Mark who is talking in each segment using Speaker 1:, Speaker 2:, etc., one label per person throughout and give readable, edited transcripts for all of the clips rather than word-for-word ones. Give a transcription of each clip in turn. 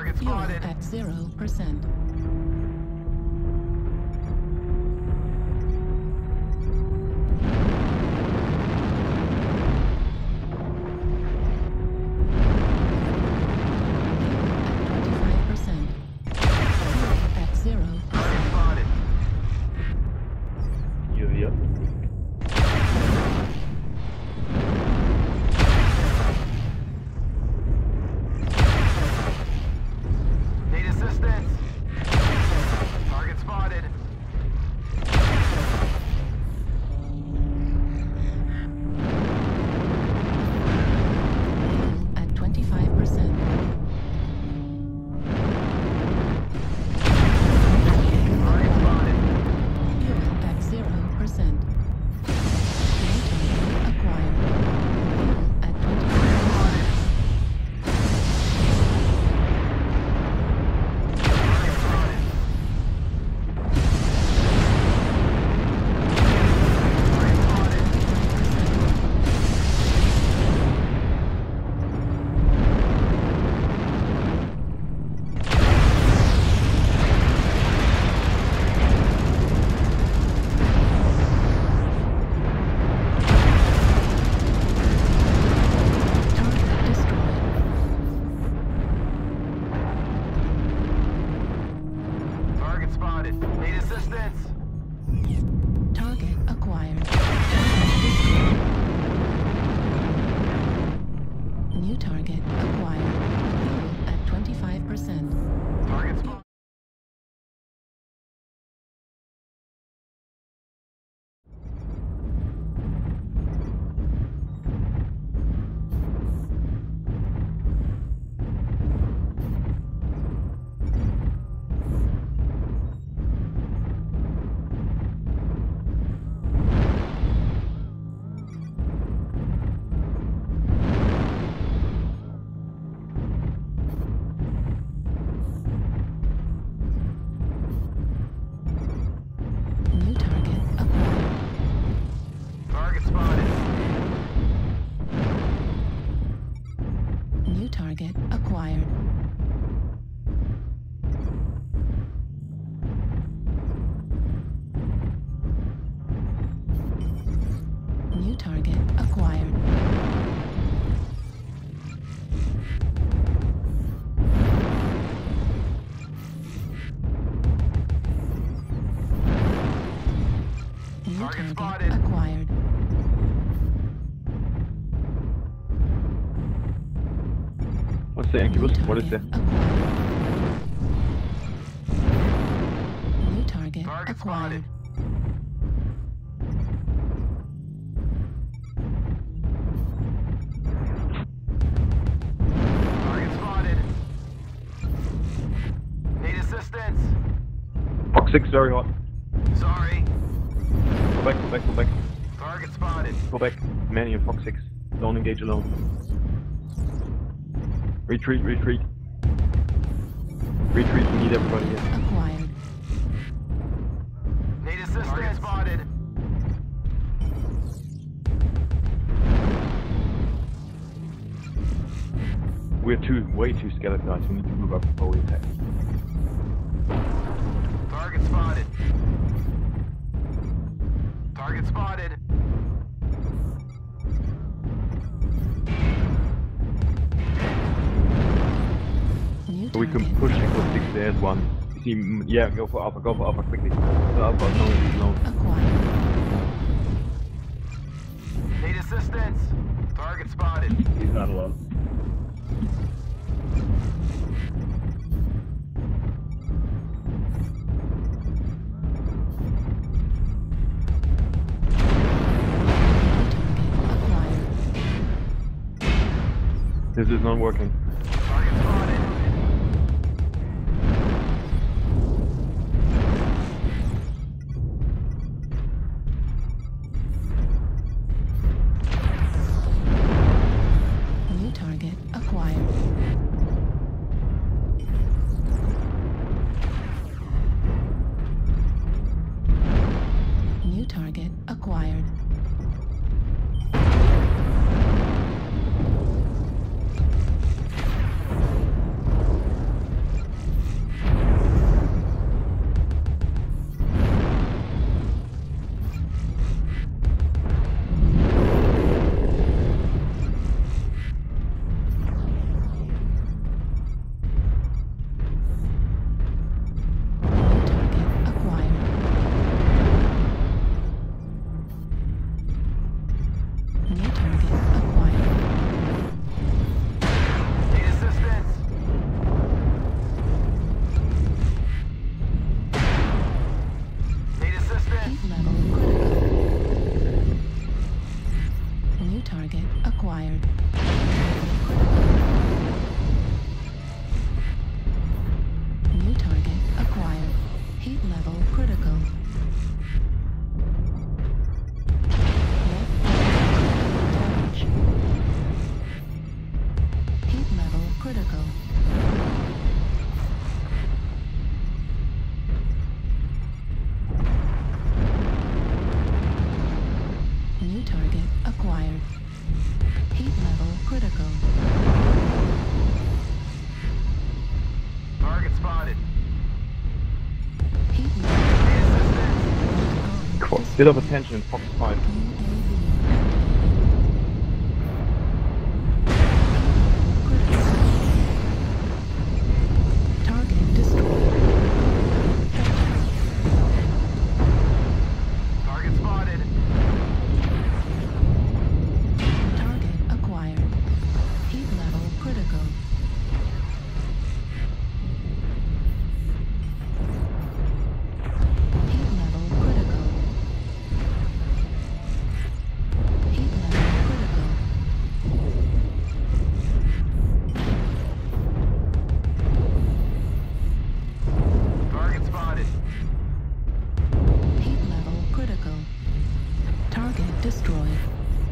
Speaker 1: Fuel at 0%. Target acquired. New target acquired. New target acquired.
Speaker 2: What's the incubus? What is that?
Speaker 1: New target acquired.
Speaker 3: Target spotted. Need assistance.
Speaker 2: Fox 6 very hot.
Speaker 3: Sorry.
Speaker 2: Go back, go back, go back.
Speaker 3: Target spotted.
Speaker 2: Go back. Manny and Fox 6. Don't engage alone. Retreat, retreat. Retreat, we need everybody here.
Speaker 1: Acquired.
Speaker 3: Need assistance. Target spotted.
Speaker 2: We're way too scattered, guys. We need to move up before we attack.
Speaker 3: Target spotted. Target spotted.
Speaker 2: So we can push Echo 6, there's one. You see, yeah, go for Alpha quickly. So Alpha alone.
Speaker 1: Acquired.
Speaker 3: Need assistance. Target spotted.
Speaker 4: He's not alone.
Speaker 2: This is not working.
Speaker 3: Target spotted.
Speaker 1: New target acquired. New target acquired. critical. New target acquired. Heat level critical.
Speaker 3: Target spotted.
Speaker 1: Heat level.
Speaker 2: Quite a bit of attention in Fox 5.
Speaker 1: Target destroyed.
Speaker 3: Target spotted.
Speaker 1: Target acquired. Heat level critical. Heat level critical. Heat level critical.
Speaker 3: Target spotted.
Speaker 1: Heat level critical. Target destroyed.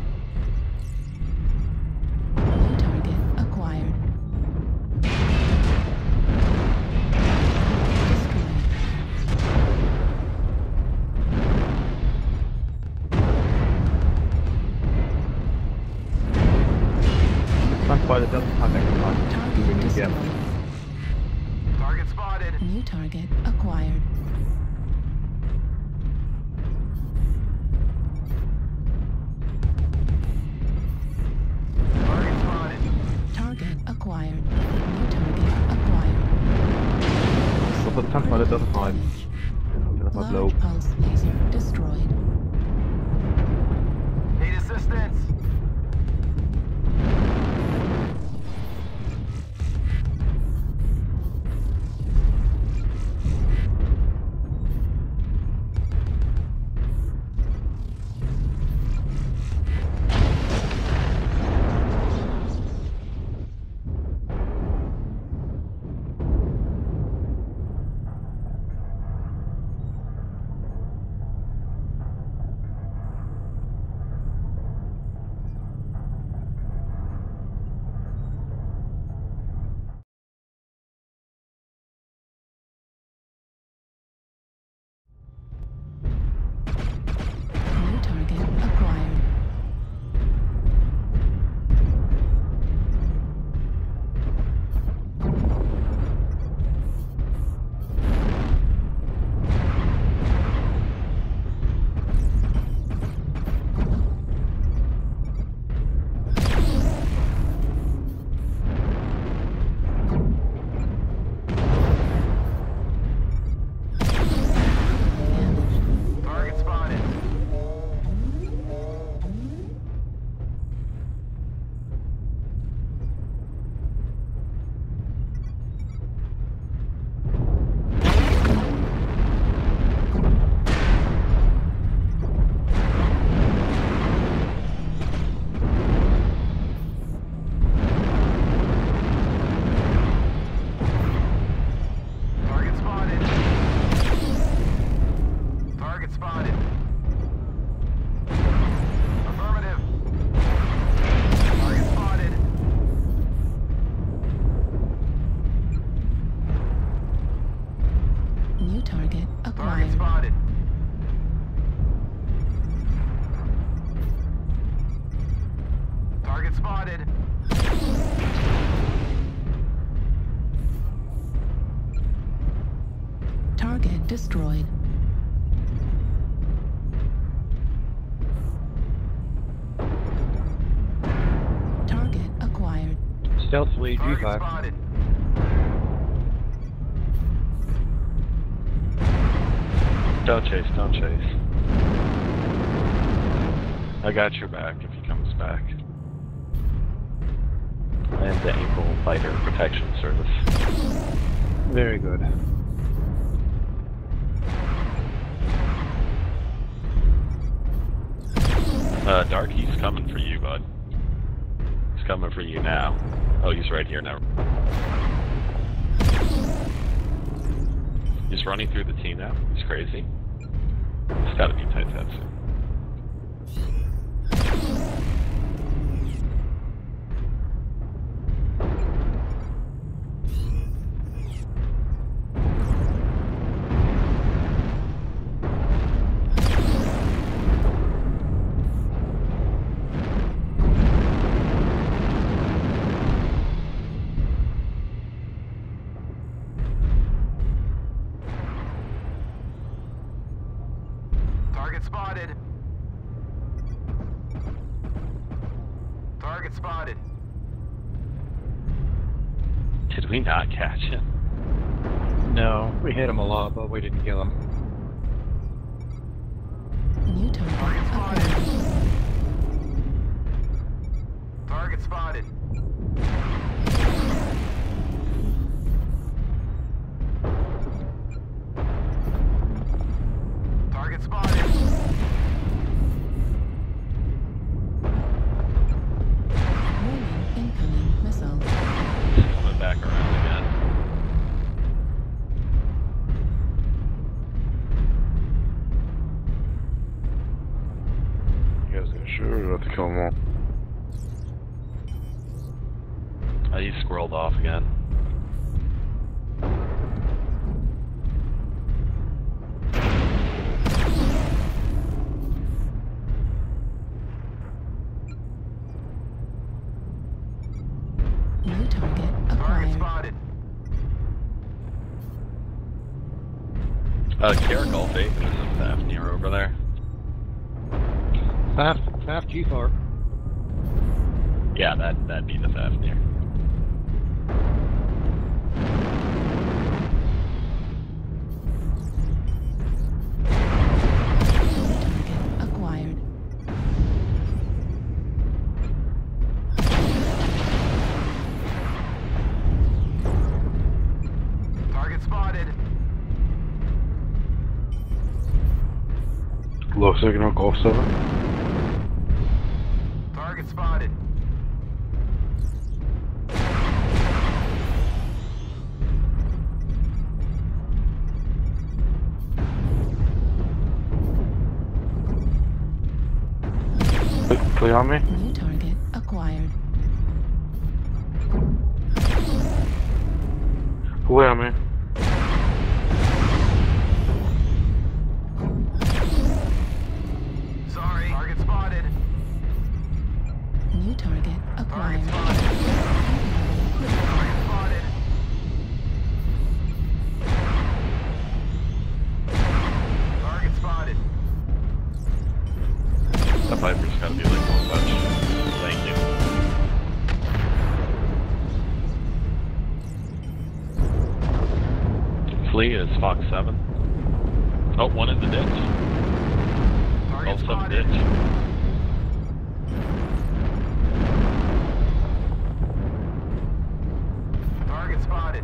Speaker 1: New target acquired. Destroyed.
Speaker 2: Sunfighter doesn't have extra time.
Speaker 1: Target
Speaker 2: Yeah.
Speaker 1: destroyed.
Speaker 3: Target spotted.
Speaker 1: New target acquired.
Speaker 3: Target spotted.
Speaker 1: Target acquired. New target acquired.
Speaker 2: So the Sunfighter doesn't hide. That's not low.
Speaker 1: Large pulse laser destroyed.
Speaker 3: Need assistance.
Speaker 1: New target acquired.
Speaker 3: Target spotted. Target spotted. Target spotted. Affirmative. Target spotted.
Speaker 1: New target
Speaker 3: Target
Speaker 1: acquired.
Speaker 3: spotted. Target spotted.
Speaker 1: Target destroyed. Target acquired.
Speaker 2: Stealthily
Speaker 3: Target
Speaker 2: G5.
Speaker 3: spotted.
Speaker 4: Don't chase, don't chase. I got your back if he comes back. And the ankle fighter protection service.
Speaker 2: Very good.
Speaker 4: Dark, he's coming for you, bud. He's coming for you now. Oh, he's right here now. He's running through the team now. He's crazy. It's gotta be Taitetsu.
Speaker 3: spotted.
Speaker 4: Did we not catch him?
Speaker 5: No, we hit him a lot, but we didn't kill him.
Speaker 1: New target acquired.
Speaker 3: Target spotted. Target spotted.
Speaker 1: Warning, incoming missile.
Speaker 4: Coming back around again.
Speaker 6: You guys gonna shoot or do I have to kill them all?
Speaker 4: He squirreled off again.
Speaker 1: New target
Speaker 3: Target
Speaker 1: acquired.
Speaker 3: spotted.
Speaker 4: Caracol Faith, there's some Fafnir over there.
Speaker 5: Half G-Far.
Speaker 4: Yeah, that'd be the Fafnir.
Speaker 1: New target acquired.
Speaker 3: Target spotted.
Speaker 6: Low signal, Golf 7.
Speaker 3: Target spotted.
Speaker 6: Clear on me?
Speaker 1: New target acquired.
Speaker 6: Clear on me.
Speaker 3: Sorry. Target spotted.
Speaker 1: New target
Speaker 3: Target
Speaker 1: acquired.
Speaker 3: spotted. Target spotted. Target spotted.
Speaker 4: That Viper's gotta be like one touch. Thank you. Flea is Fox 7. Oh, one in the ditch.
Speaker 3: Target
Speaker 4: Golf 7
Speaker 3: spotted.
Speaker 4: ditch.
Speaker 3: Target spotted.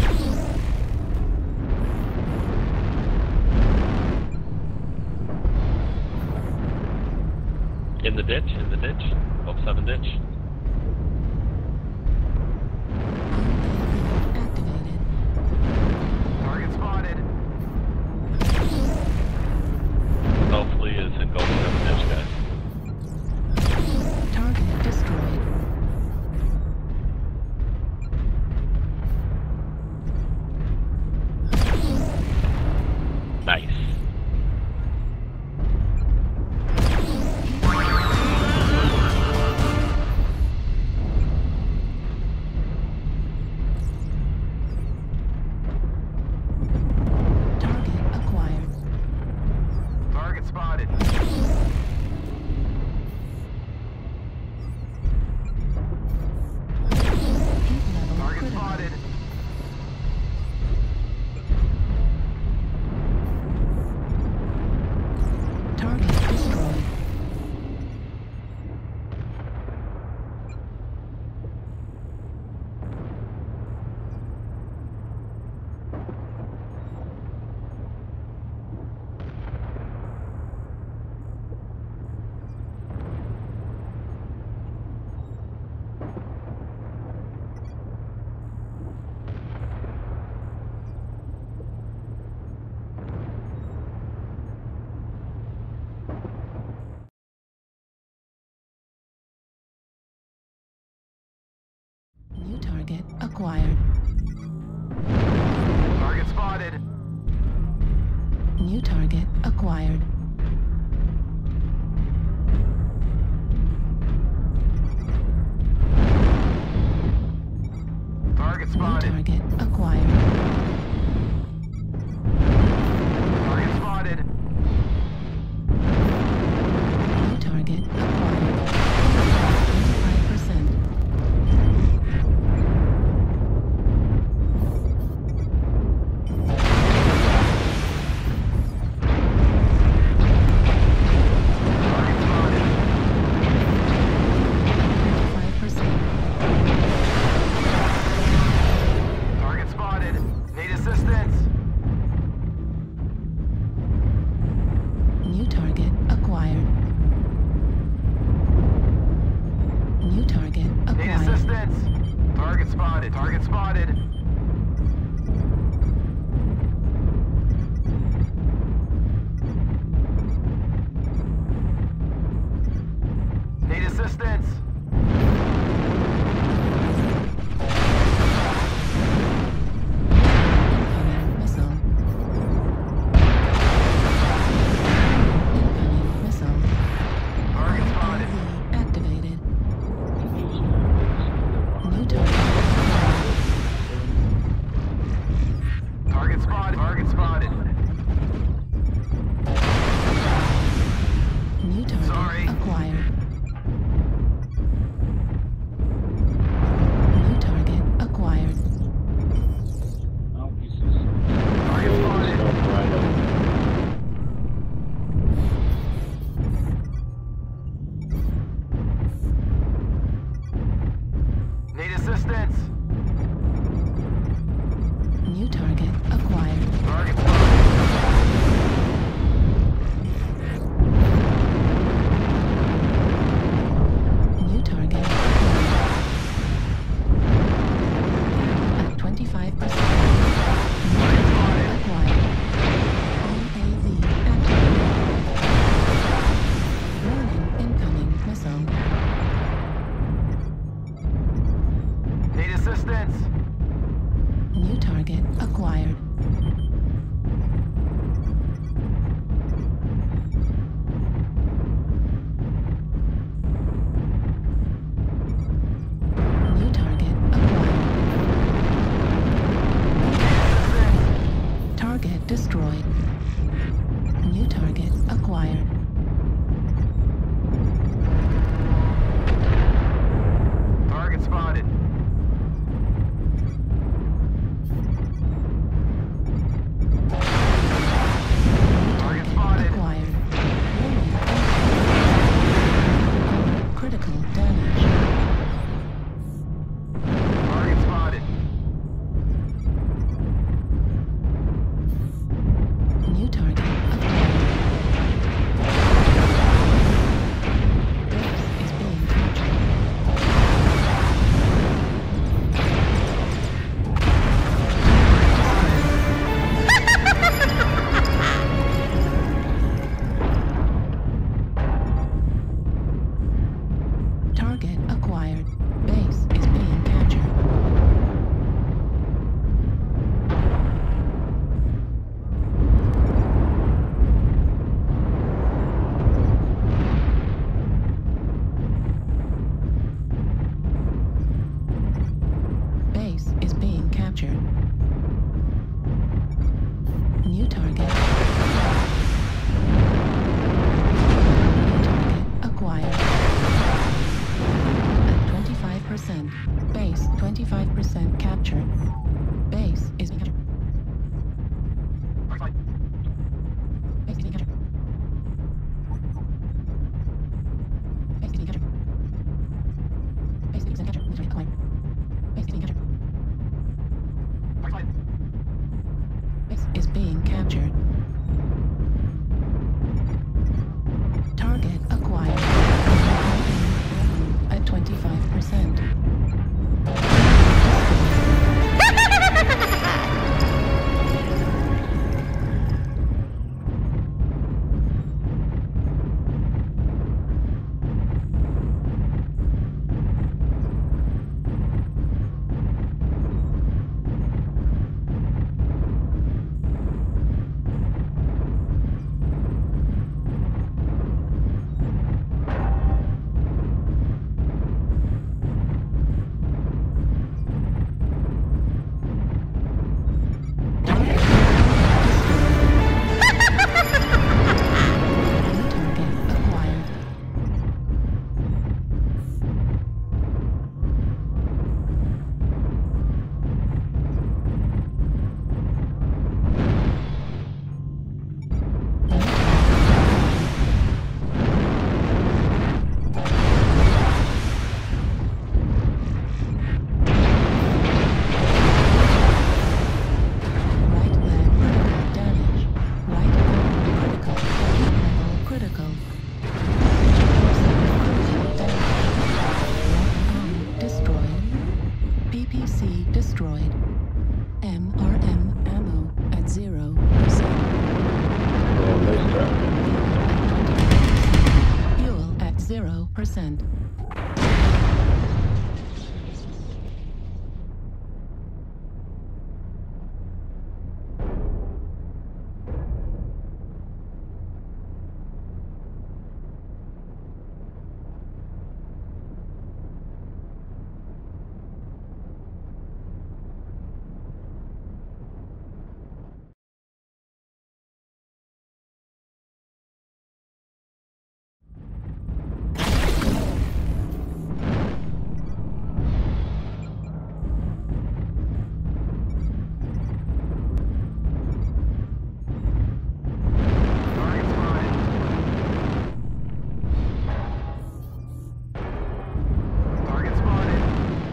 Speaker 4: In the ditch, Golf 7 ditch.
Speaker 1: Activated.
Speaker 3: Target spotted.
Speaker 4: Oh, Flea is in Golf 7 ditch, guys.
Speaker 1: Target destroyed.
Speaker 4: Nice.
Speaker 1: Target acquired.
Speaker 3: Target spotted.
Speaker 1: Heat level
Speaker 3: Target
Speaker 1: critical.
Speaker 3: spotted.
Speaker 1: Target destroyed. New target acquired.
Speaker 3: Target spotted.
Speaker 1: New target acquired.
Speaker 3: Target
Speaker 1: New
Speaker 3: spotted.
Speaker 1: target acquired.
Speaker 3: Target spotted.
Speaker 1: New target acquired. 25%.
Speaker 3: spotted. Target spotted. Need assistance.
Speaker 1: Incoming missile. Incoming missile.
Speaker 3: Target spotted.
Speaker 1: UAV activated. New target.
Speaker 3: Target spotted. Target spotted.
Speaker 1: New target
Speaker 3: Sorry.
Speaker 1: acquired. New target acquired.
Speaker 3: Target spotted. Need assistance.
Speaker 1: New target acquired.
Speaker 3: Target spotted.
Speaker 1: New target at 25%.
Speaker 3: Target spotted.
Speaker 1: Acquired. UAV activated. Warning, incoming missile.
Speaker 3: Need assistance.
Speaker 1: New target acquired. New target acquired. Target destroyed. New target acquired.
Speaker 3: Target spotted. Target spotted.
Speaker 1: Acquired. Warning. Critical damage.
Speaker 3: Target spotted.
Speaker 1: New target acquired. Base is being captured. Target acquired. Base is being captured. Base is being captured. New target. New target acquired. At 25%. Base 25% captured. Base is being captured. Base is being captured. Base is being captured. Base is being captured. New target acquired. Base is being captured. Base is being captured. Target acquired. At 25%. PC destroyed. MRM ammo at 0%.
Speaker 5: Oh, nice try.
Speaker 1: Fuel at 0%.
Speaker 3: Target spotted.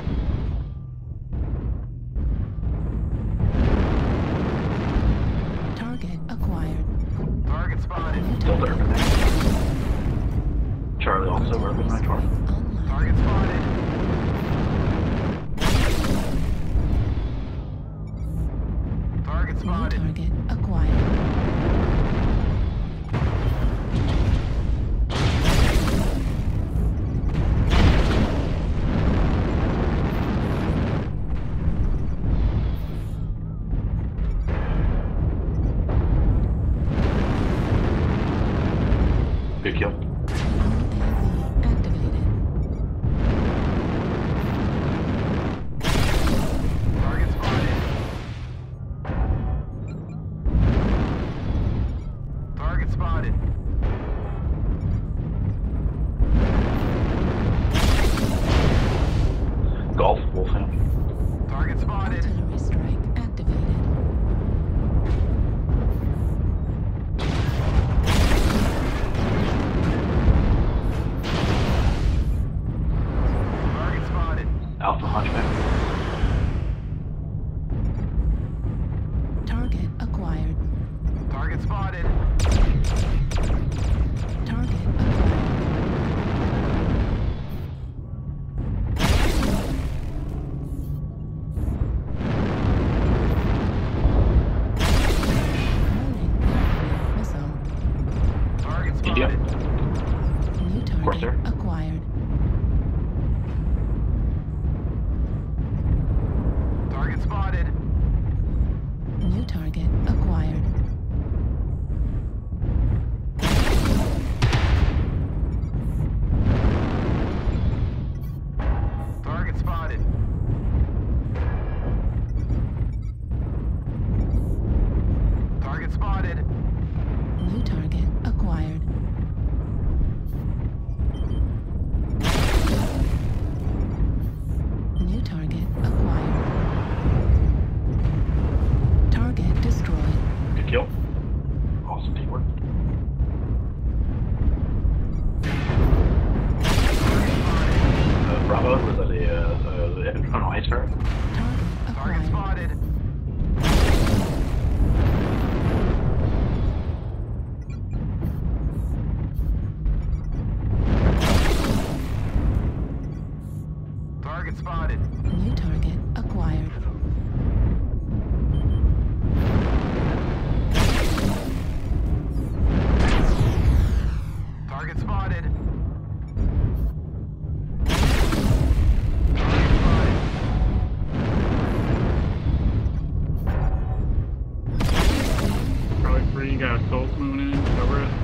Speaker 1: Target acquired.
Speaker 3: Target spotted.
Speaker 7: Still there. Charlie also working my car.
Speaker 1: Online.
Speaker 3: Target spotted. Target
Speaker 1: New
Speaker 3: spotted.
Speaker 1: target acquired.
Speaker 7: Good kill.
Speaker 1: UAV activated.
Speaker 3: Target spotted. Target spotted.
Speaker 7: Golf, Wolfham.
Speaker 3: Target spotted.
Speaker 1: Artillery strike activated.
Speaker 3: Target spotted.
Speaker 7: Alpha Hunchback.
Speaker 1: Target acquired.
Speaker 3: Target spotted.
Speaker 1: Target acquired. Warning, missile.
Speaker 3: Target
Speaker 7: Yep.
Speaker 3: spotted.
Speaker 1: New
Speaker 7: course,
Speaker 1: target
Speaker 7: sir.
Speaker 1: acquired.
Speaker 3: Target spotted.
Speaker 1: New target acquired.
Speaker 3: Target spotted. Target spotted.
Speaker 1: New target acquired. New target acquired. Target destroyed.
Speaker 7: Good kill. Awesome teamwork. Bravo, was that an ice ferret?
Speaker 1: Target
Speaker 3: Target
Speaker 1: acquired.
Speaker 3: spotted. Target spotted.
Speaker 1: New target acquired.
Speaker 3: Target spotted.
Speaker 8: Probably 3, you got assaults moving in, cover it.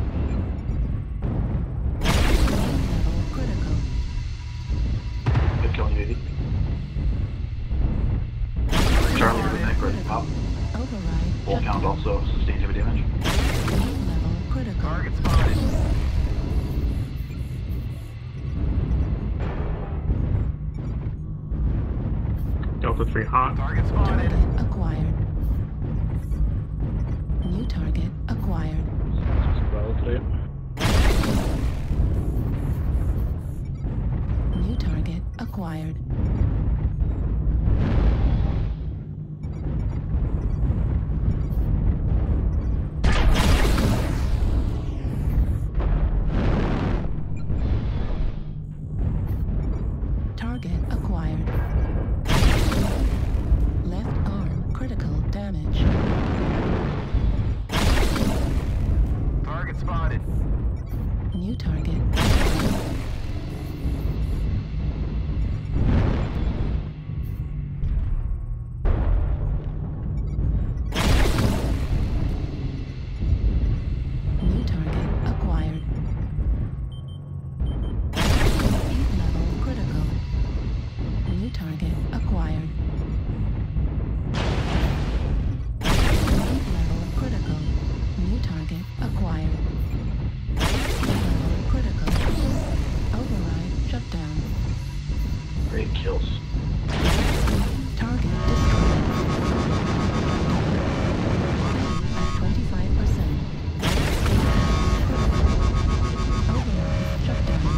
Speaker 1: Level critical.
Speaker 7: Good kill, UAV. Charlie, you're back right at the top.
Speaker 1: Override.
Speaker 7: Full count
Speaker 1: shutdown.
Speaker 7: also sustained heavy damage.
Speaker 1: Level critical.
Speaker 3: Target spotted.
Speaker 8: Delta 3 hot.
Speaker 3: Target spotted.
Speaker 1: Target acquired. New target acquired.
Speaker 5: Bravo 3.
Speaker 1: New target acquired. Target acquired. target. New target acquired. Heat level critical. New target acquired. Heat level critical. New target acquired. Level critical. Override shut down.
Speaker 7: Great kills.
Speaker 1: Target destroyed. At 25%. Override shut down.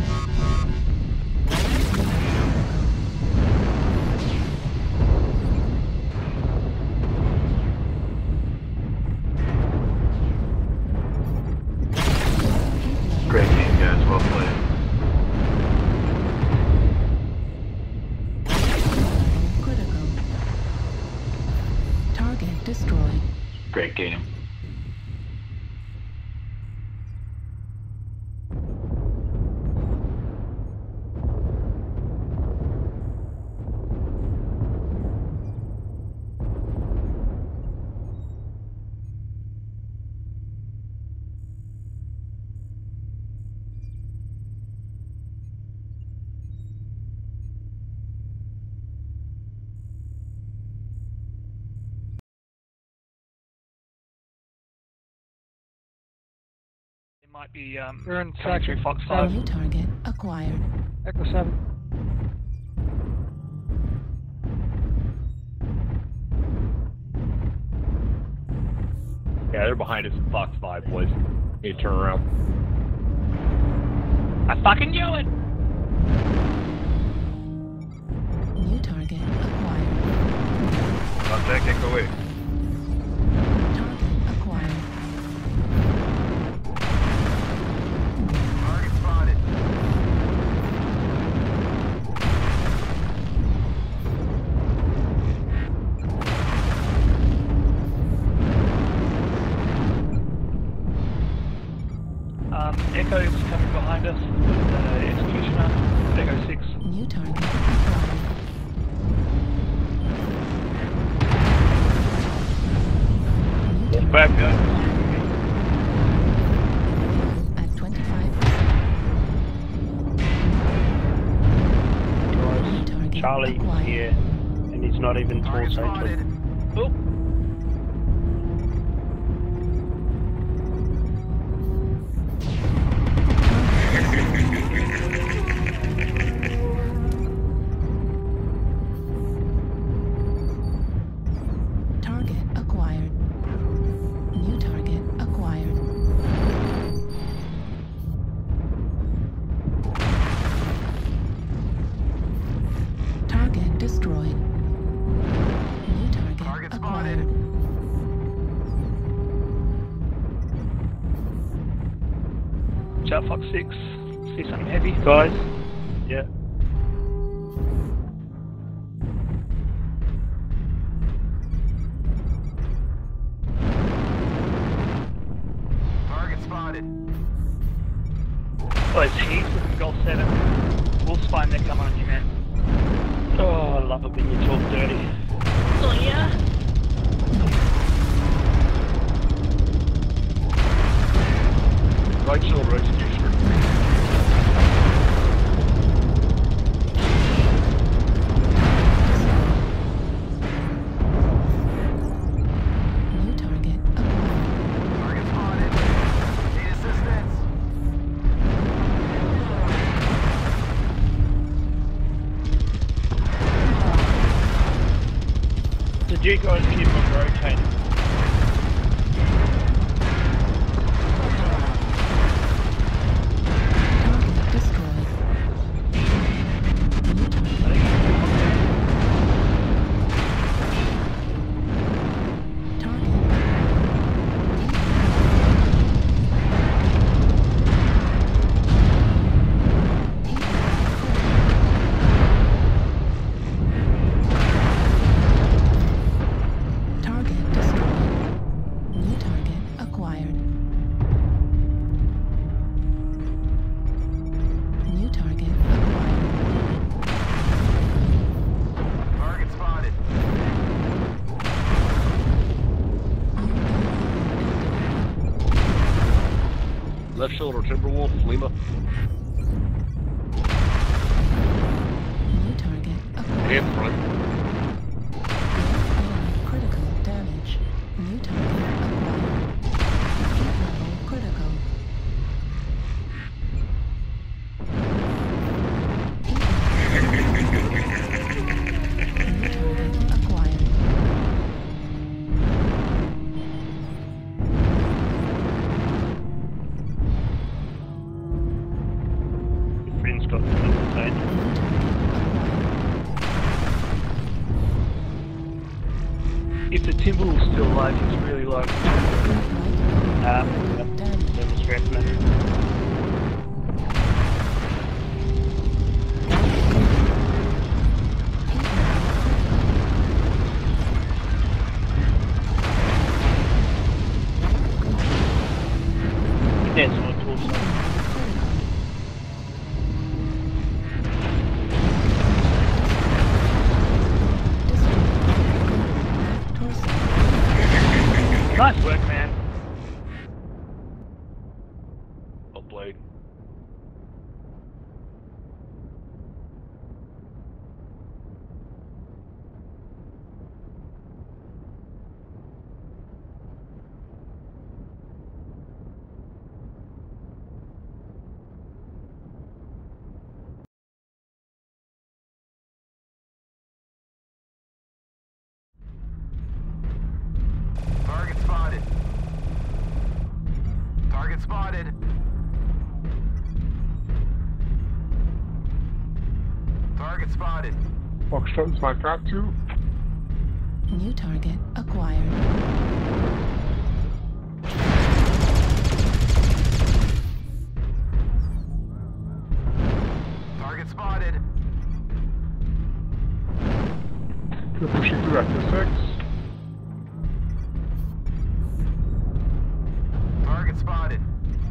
Speaker 7: Great game, guys. Well played.
Speaker 1: Critical. Target destroyed.
Speaker 7: Great game.
Speaker 5: It might be we're in coming through Fox 5.
Speaker 1: New target acquired.
Speaker 5: Echo 7.
Speaker 2: Yeah, they're behind us in Fox 5, boys. Need to turn around.
Speaker 5: I fucking knew it!
Speaker 1: New target acquired.
Speaker 2: Contact Echo 8.
Speaker 1: Target acquired.
Speaker 3: Target spotted.
Speaker 5: Echo is coming behind us with Executioner. Echo 6.
Speaker 1: New target acquired. New target
Speaker 2: Back up.
Speaker 1: at 25%. New target
Speaker 9: Charlie
Speaker 1: acquired.
Speaker 9: here, and he's not even
Speaker 3: Target
Speaker 9: towards
Speaker 3: spotted.
Speaker 5: Oh!
Speaker 1: Target acquired. New target acquired. Target destroyed. New target
Speaker 3: Target
Speaker 1: acquired.
Speaker 3: spotted.
Speaker 5: Watch out, Fox 6. See something heavy.
Speaker 9: guys. Yeah.
Speaker 3: Target spotted.
Speaker 5: Oh, there's heaps with Golf 7. Wolf Spine, they're coming on you, man.
Speaker 9: Oh, I love it when you talk dirty.
Speaker 5: Oh, yeah?
Speaker 2: Right shoulder executioner.
Speaker 1: New target acquired.
Speaker 3: Target spotted. Need assistance.
Speaker 9: Did you guys keep on rotating?
Speaker 1: Target destroyed. New target. Target destroyed.
Speaker 4: Left shoulder, Timberwolf, Lima.
Speaker 1: New target acquired.
Speaker 6: And front.
Speaker 1: Critical damage. New target acquired. Heat level critical. New target acquired.
Speaker 9: Your friend's got the inside.
Speaker 1: New target acquired.
Speaker 5: If the Timberwolf's still alive, he's really low.
Speaker 9: Demonstrating it. That's what torso.
Speaker 5: Nice work, man.
Speaker 4: Well played.
Speaker 3: Target spotted. Target spotted. Target spotted.
Speaker 6: Foxtrot 2.
Speaker 1: New target acquired.
Speaker 3: Target spotted.
Speaker 6: We're pushing through after 6.
Speaker 3: Target spotted.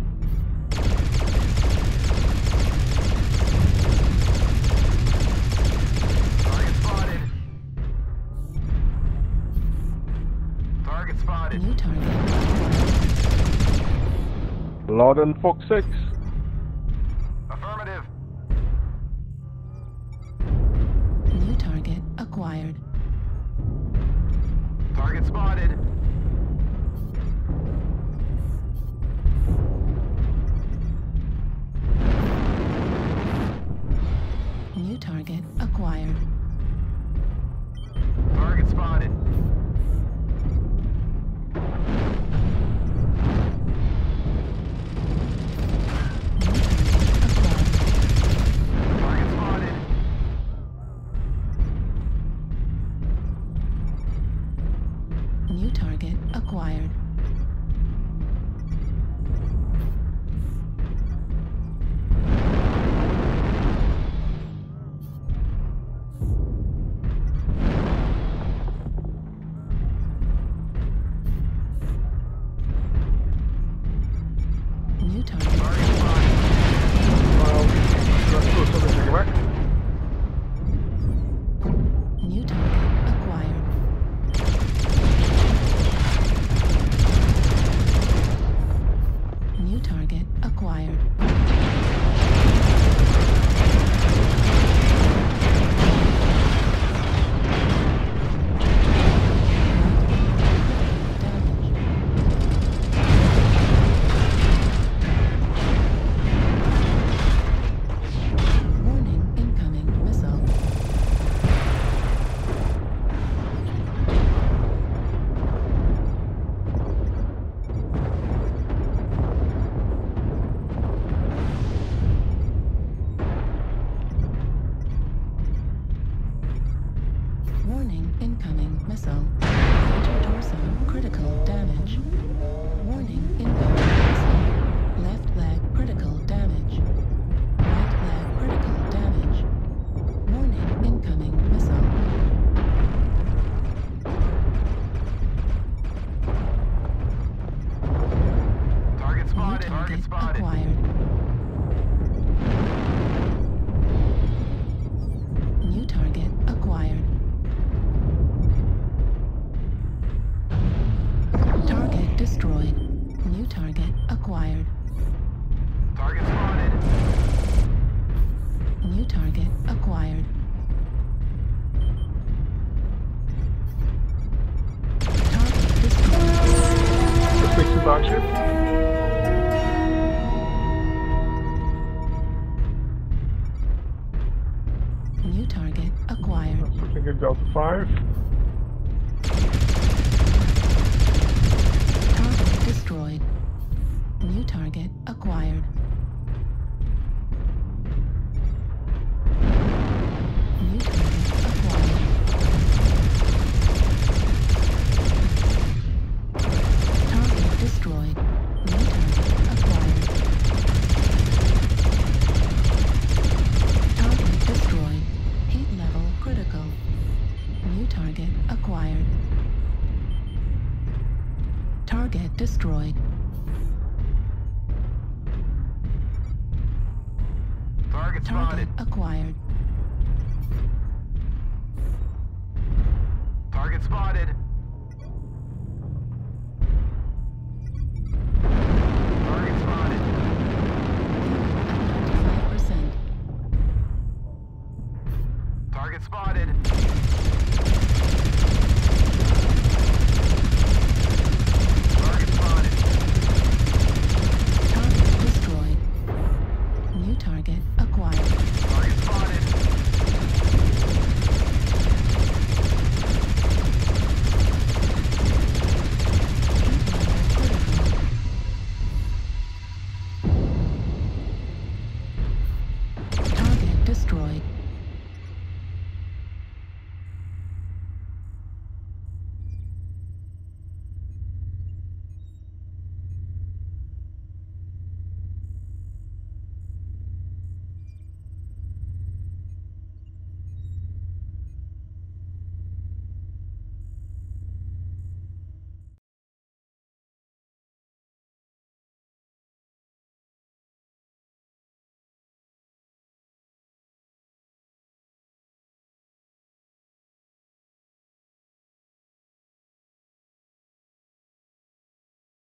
Speaker 3: Target spotted. Target spotted.
Speaker 1: New target acquired.
Speaker 6: Loudon Fox 6.
Speaker 3: Affirmative.
Speaker 1: New target acquired.
Speaker 3: Target spotted.
Speaker 1: New target acquired.
Speaker 3: Target spotted.
Speaker 1: New target acquired. New target acquired. New target acquired. New target acquired. Warning, incoming missile. Warning, incoming missile. Major torso, critical damage. Warning, incoming missile. Left leg, critical damage. Right leg, critical damage. Warning, incoming missile.
Speaker 3: Target
Speaker 1: New
Speaker 3: spotted. Target
Speaker 1: target
Speaker 3: spotted.
Speaker 1: acquired. New target acquired. Target destroyed. New target acquired.
Speaker 3: Target spotted.
Speaker 1: New target acquired. Target destroyed.
Speaker 6: Suspect is on ship.
Speaker 1: New target acquired.
Speaker 6: Something in Delta 5.
Speaker 1: Target destroyed. New target acquired. New target acquired. Target destroyed. New target acquired. Target destroyed. Heat level critical. New target acquired. Target destroyed.
Speaker 3: Target
Speaker 1: Target
Speaker 3: spotted.
Speaker 1: acquired.
Speaker 3: Target spotted.